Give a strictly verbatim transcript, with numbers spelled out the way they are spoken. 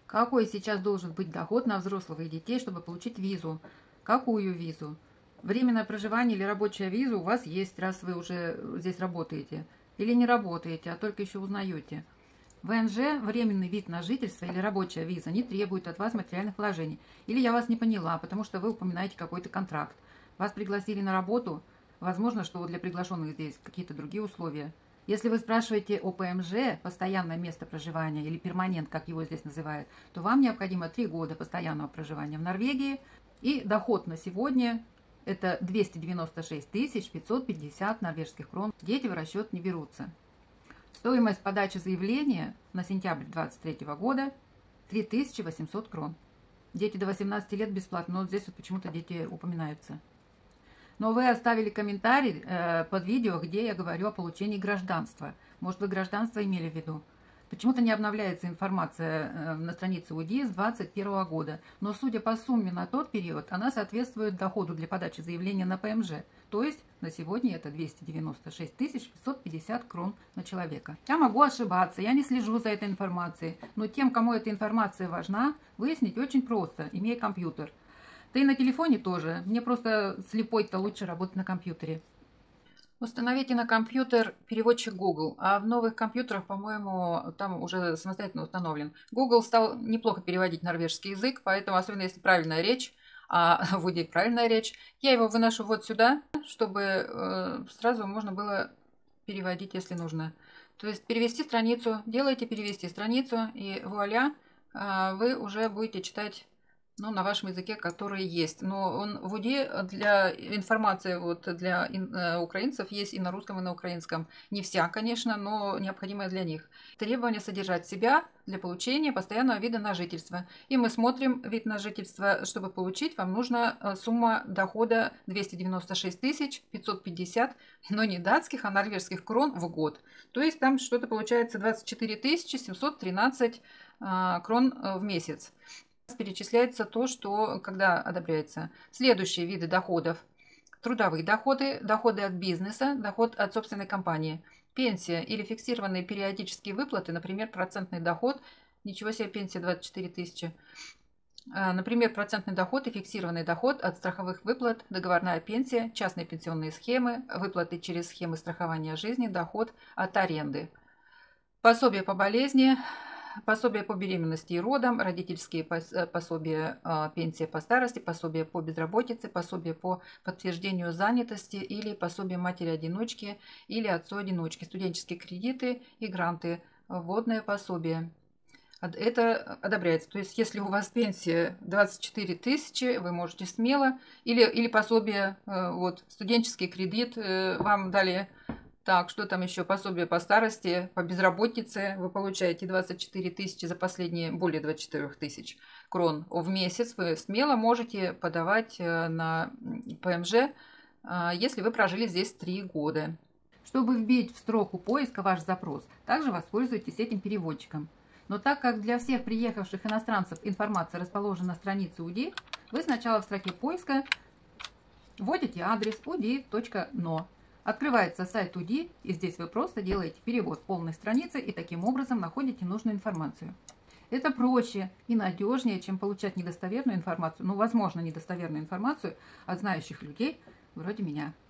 Какой сейчас должен быть доход на взрослых и детей, чтобы получить визу? Какую визу? Временное проживание или рабочая виза у вас есть, раз вы уже здесь работаете. Или не работаете, а только еще узнаете. ВНЖ, временный вид на жительство или рабочая виза не требует от вас материальных вложений. Или я вас не поняла, потому что вы упоминаете какой-то контракт. Вас пригласили на работу, возможно, что для приглашенных здесь какие-то другие условия. Если вы спрашиваете о ПМЖ, постоянное место проживания или перманент, как его здесь называют, то вам необходимо три года постоянного проживания в Норвегии. И доход на сегодня это двести девяносто шесть тысяч пятьсот пятьдесят норвежских крон. Дети в расчет не берутся. Стоимость подачи заявления на сентябрь две тысячи двадцать третьего года три тысячи восемьсот крон. Дети до восемнадцати лет бесплатно, но здесь вот почему-то дети упоминаются. Но вы оставили комментарий э, под видео, где я говорю о получении гражданства. Может, вы гражданство имели в виду? Почему-то не обновляется информация э, на странице УДИ с двадцать первого года. Но судя по сумме на тот период, она соответствует доходу для подачи заявления на ПМЖ. То есть на сегодня это двести девяносто шесть тысяч пятьсот пятьдесят крон на человека. Я могу ошибаться, я не слежу за этой информацией. Но тем, кому эта информация важна, выяснить очень просто, имея компьютер. Да и на телефоне тоже. Мне просто слепой-то лучше работать на компьютере. Установите на компьютер переводчик Google, а в новых компьютерах, по-моему, там уже самостоятельно установлен. Google стал неплохо переводить норвежский язык, поэтому, особенно если правильная речь, а в УДИ правильная речь, я его выношу вот сюда, чтобы э, сразу можно было переводить, если нужно. То есть перевести страницу, делаете перевести страницу, и вуаля, э, вы уже будете читать, ну, на вашем языке, который есть. Но он в УДИ для информации вот для э, украинцев есть и на русском, и на украинском. Не вся, конечно, но необходимая для них. Требование содержать себя для получения постоянного вида на жительство. И мы смотрим вид на жительство. Чтобы получить, вам нужна сумма дохода двести девяносто шесть тысяч пятьсот пятьдесят, но не датских, а норвежских крон в год. То есть там что-то получается двадцать четыре тысячи семьсот тринадцать э, крон в месяц. Перечисляется то, что когда одобряется. Следующие виды доходов. Трудовые доходы, доходы от бизнеса, доход от собственной компании. Пенсия или фиксированные периодические выплаты, например, процентный доход. Ничего себе, пенсия двадцать четыре тысячи. Например, процентный доход и фиксированный доход от страховых выплат, договорная пенсия, частные пенсионные схемы, выплаты через схемы страхования жизни, доход от аренды. Пособие по болезни, пособие по беременности и родам, родительские пособия, пенсия по старости, пособие по безработице, пособие по подтверждению занятости или пособие матери-одиночки или отцу-одиночки, студенческие кредиты и гранты, вводное пособие. Это одобряется. То есть, если у вас пенсия двадцать четыре тысячи, вы можете смело, или, или пособие, вот, студенческий кредит вам дали. Так, что там еще? Пособие по старости, по безработице. Вы получаете двадцать четыре тысячи за последние, более двадцати четырёх тысяч крон в месяц. Вы смело можете подавать на ПМЖ, если вы прожили здесь три года. Чтобы вбить в строку поиска ваш запрос, также воспользуйтесь этим переводчиком. Но так как для всех приехавших иностранцев информация расположена на странице УДИ, вы сначала в строке поиска вводите адрес уди точка но. Открывается сайт УДИ, и здесь вы просто делаете перевод полной страницы и таким образом находите нужную информацию. Это проще и надежнее, чем получать недостоверную информацию, ну, возможно, недостоверную информацию от знающих людей вроде меня.